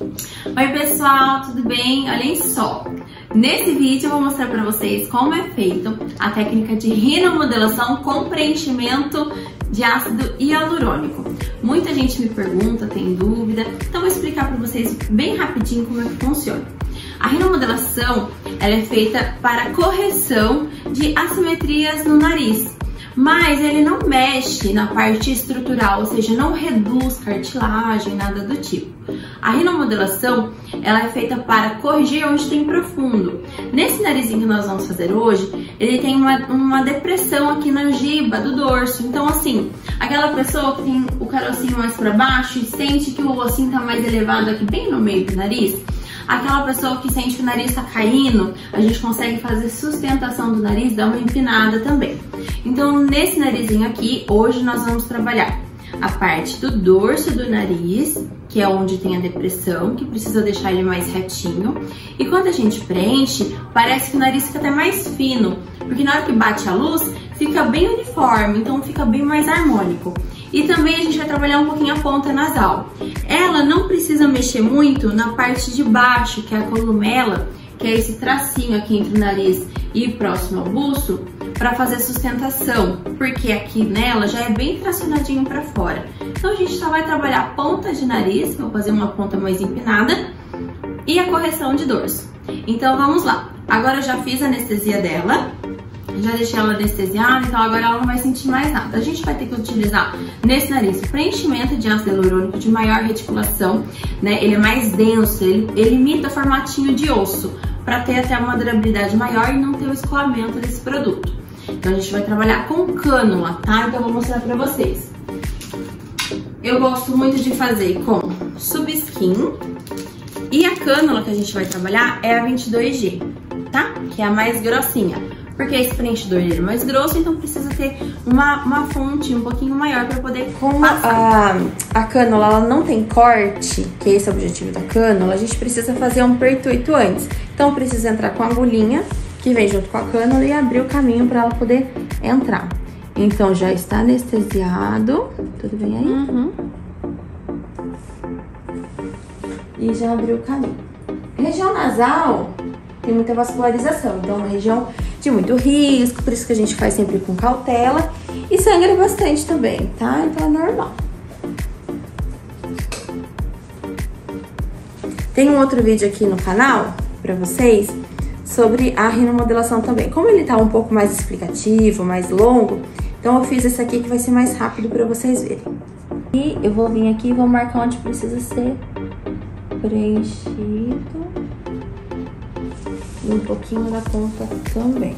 Oi pessoal, tudo bem? Olhem só, nesse vídeo eu vou mostrar para vocês como é feito a técnica de rinomodelação com preenchimento de ácido hialurônico. Muita gente me pergunta, tem dúvida, então vou explicar para vocês bem rapidinho como é que funciona. A rinomodelação ela é feita para correção de assimetrias no nariz, mas ele não mexe na parte estrutural, ou seja, não reduz cartilagem, nada do tipo. A rinomodelação ela é feita para corrigir onde tem profundo. Nesse narizinho que nós vamos fazer hoje, ele tem uma depressão aqui na giba do dorso. Então, assim, aquela pessoa que tem o carocinho mais para baixo e sente que o ossinho tá mais elevado aqui bem no meio do nariz, aquela pessoa que sente que o nariz está caindo, a gente consegue fazer sustentação do nariz, dar uma empinada também. Então, nesse narizinho aqui, hoje nós vamos trabalhar a parte do dorso do nariz, que é onde tem a depressão, que precisa deixar ele mais retinho. E quando a gente preenche, parece que o nariz fica até mais fino, porque na hora que bate a luz, fica bem uniforme, então fica bem mais harmônico. E também a gente vai trabalhar um pouquinho a ponta nasal. Ela não precisa mexer muito na parte de baixo, que é a columela, que é esse tracinho aqui entre o nariz e próximo ao buço, para fazer sustentação, porque aqui nela já é bem tracionadinho para fora. Então a gente só vai trabalhar a ponta de nariz, vou fazer uma ponta mais empinada, e a correção de dorso. Então vamos lá. Agora eu já fiz a anestesia dela, já deixei ela anestesiada, então agora ela não vai sentir mais nada. A gente vai ter que utilizar nesse nariz o preenchimento de ácido hialurônico de maior reticulação, né? Ele é mais denso, ele imita formatinho de osso, para ter até uma durabilidade maior e não ter o escoamento desse produto. Então a gente vai trabalhar com cânula, tá? Então eu vou mostrar pra vocês. Eu gosto muito de fazer com Subskin e a cânula que a gente vai trabalhar é a 22G, tá? Que é a mais grossinha. Porque esse preenchedor ele é mais grosso, então precisa ter uma fonte um pouquinho maior para poder passar. A cânula ela não tem corte, que esse é o objetivo da cânula, a gente precisa fazer um pertuito antes. Então precisa entrar com a agulhinha, que vem junto com a cânula, e abrir o caminho para ela poder entrar. Então já está anestesiado, tudo bem aí? Uhum. E já abriu o caminho. Região nasal tem muita vascularização, então é uma região de muito risco, por isso que a gente faz sempre com cautela. E sangra bastante também, tá? Então é normal. Tem um outro vídeo aqui no canal pra vocês sobre a rinomodelação também. Como ele tá um pouco mais explicativo, mais longo, então eu fiz esse aqui que vai ser mais rápido pra vocês verem. E eu vou vir aqui e vou marcar onde precisa ser preenchido. E um pouquinho da ponta também.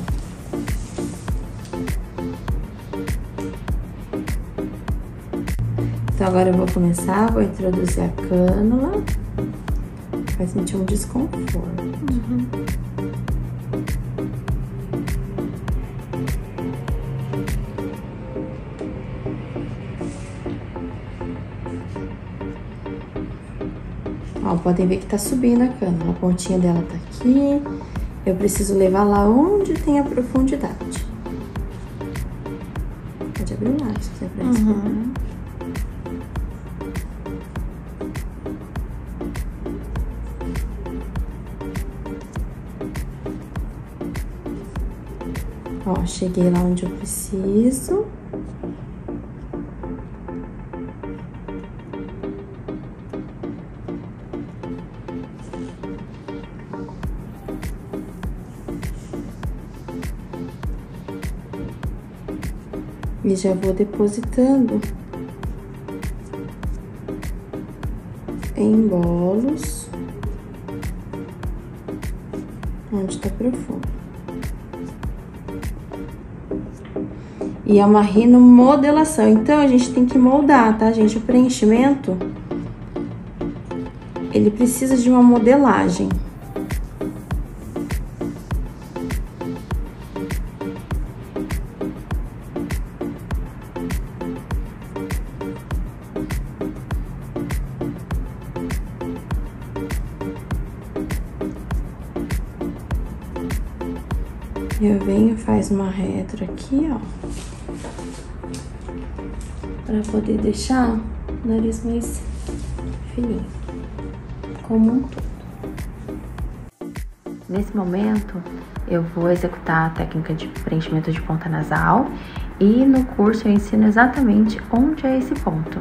Então agora eu vou começar, vou introduzir a cânula. Vai sentir um desconforto. Uhum. Ó, podem ver que tá subindo a cânula, a pontinha dela tá aqui. Eu preciso levar lá onde tem a profundidade. Pode abrir o lado se quiser pra uhum. Ó, cheguei lá onde eu preciso. E já vou depositando em bolos onde tá profundo. E é uma rinomodelação, então a gente tem que moldar, tá, gente? O preenchimento, ele precisa de uma modelagem. Eu venho, faz uma retro aqui, ó, pra poder deixar o nariz mais fininho. como um todo. Nesse momento, eu vou executar a técnica de preenchimento de ponta nasal e no curso eu ensino exatamente onde é esse ponto.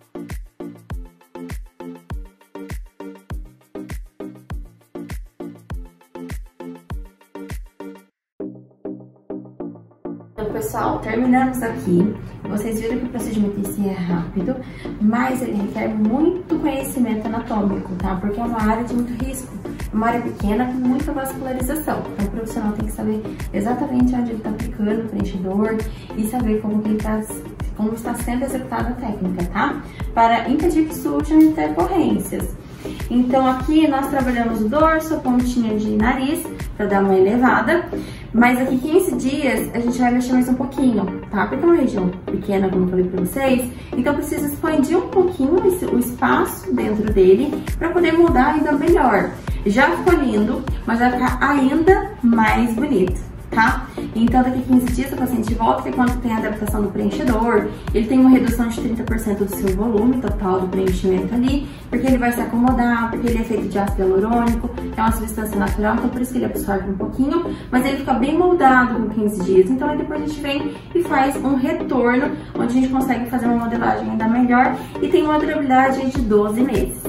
Então, pessoal, terminamos aqui. Vocês viram que o procedimento em si é rápido, mas ele requer muito conhecimento anatômico, tá? Porque é uma área de muito risco, uma área pequena com muita vascularização. Então, o profissional tem que saber exatamente onde ele está aplicando o preenchidor e saber como está sendo executada a técnica, tá? Para impedir que surjam intercorrências. Então, aqui nós trabalhamos o dorso, a pontinha de nariz, para dar uma elevada. Mas aqui 15 dias a gente vai mexer mais um pouquinho, tá? Porque é uma região pequena, como eu falei pra vocês, então precisa expandir um pouquinho o espaço dentro dele para poder moldar ainda melhor. Já ficou lindo, mas vai ficar ainda mais bonito, tá? Então daqui 15 dias o paciente volta, que é quando tem a adaptação do preenchedor, ele tem uma redução de 30% do seu volume total do preenchimento ali, porque ele vai se acomodar, porque ele é feito de ácido hialurônico, é uma substância natural, então por isso que ele absorve um pouquinho, mas ele fica bem moldado com 15 dias. Então aí depois a gente vem e faz um retorno, onde a gente consegue fazer uma modelagem ainda melhor e tem uma durabilidade de 12 meses.